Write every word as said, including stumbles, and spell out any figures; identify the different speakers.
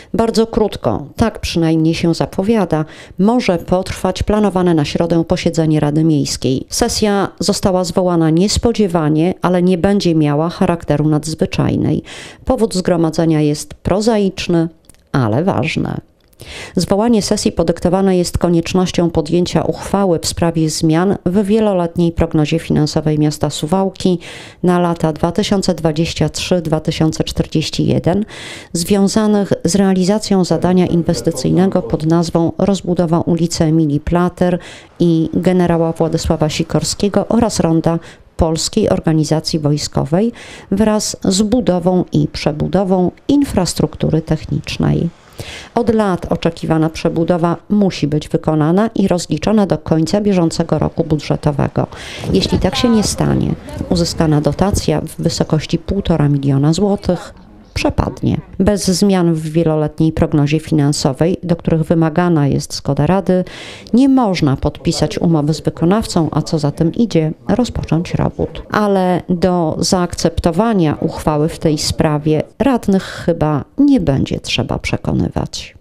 Speaker 1: Bardzo krótko, tak przynajmniej się zapowiada, może potrwać planowane na środę posiedzenie Rady Miejskiej. Sesja została zwołana niespodziewanie, ale nie będzie miała charakteru nadzwyczajnej. Powód zgromadzenia jest prozaiczny, ale ważny. Zwołanie sesji podyktowane jest koniecznością podjęcia uchwały w sprawie zmian w wieloletniej prognozie finansowej miasta Suwałki na lata dwa tysiące dwudziesty trzeci do dwa tysiące czterdziestego pierwszego związanych z realizacją zadania inwestycyjnego pod nazwą rozbudowa ulicy Emilii Plater i generała Władysława Sikorskiego oraz ronda Polskiej Organizacji Wojskowej wraz z budową i przebudową infrastruktury technicznej. Od lat oczekiwana przebudowa musi być wykonana i rozliczona do końca bieżącego roku budżetowego. Jeśli tak się nie stanie, uzyskana dotacja w wysokości półtora miliona złotych przepadnie. Bez zmian w wieloletniej prognozie finansowej, do których wymagana jest zgoda Rady, nie można podpisać umowy z wykonawcą, a co za tym idzie, rozpocząć robót. Ale do zaakceptowania uchwały w tej sprawie radnych chyba nie będzie trzeba przekonywać.